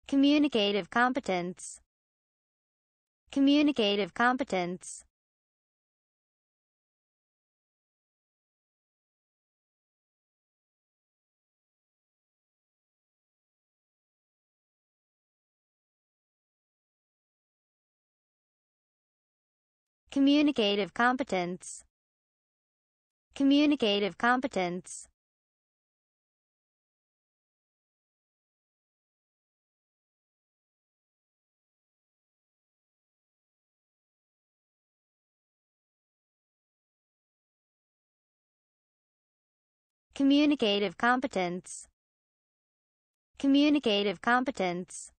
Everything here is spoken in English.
Communicative competence. Communicative competence. Communicative competence. Communicative competence. Communicative competence. Communicative competence.